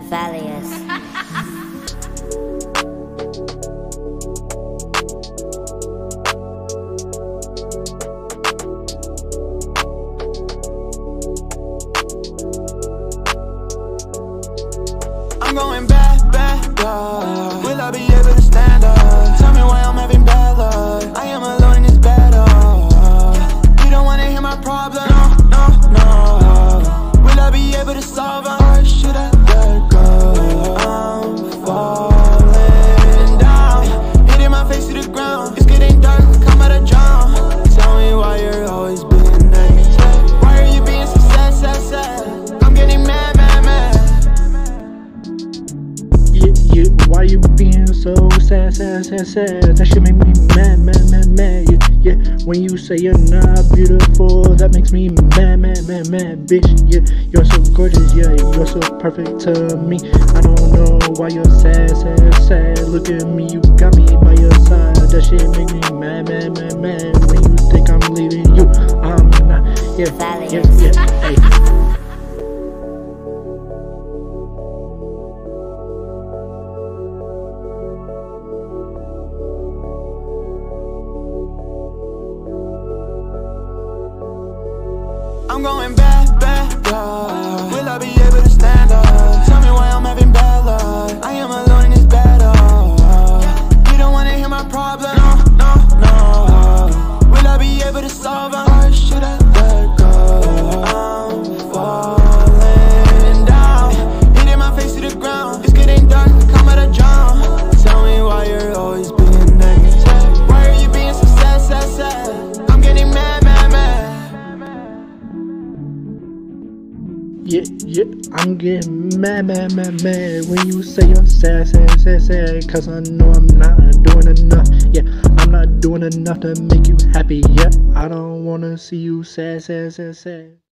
Valious. I'm going back, will I be able to stand up? Tell me why I'm having bad luck. I am alone in this battle. You don't wanna hear my problem, no. Will I be able to solve them? Or should I let go? I'm falling down, hitting my face to the ground. It's getting dark, come out of drown. Tell me why you're always being negative. Why are you being so sad? I'm getting mad. Why you being so sad? That shit make me mad. Yeah. When you say you're not beautiful, that makes me mad, bitch. Yeah, you're so gorgeous, yeah, you're so perfect to me. I don't know why you're sad. Look at me, you got me by your side. That shit make me mad. When you think I'm leaving you, I'm not. Yeah, hey. I'm going back, will I be able to stand up? Tell me why I'm having bad luck. I am alone in this battle. You don't wanna hear my problem, no. Will I be able to solve them? Or should I let go? I'm falling down, hitting my face to the ground. It's getting dark, come out of drown. Tell me why you're always being negative. Why are you being so sad? I'm getting mad. Yeah, I'm getting mad when you say you're sad, cause I know I'm not doing enough. Yeah, I'm not doing enough to make you happy. Yeah, I don't wanna see you sad.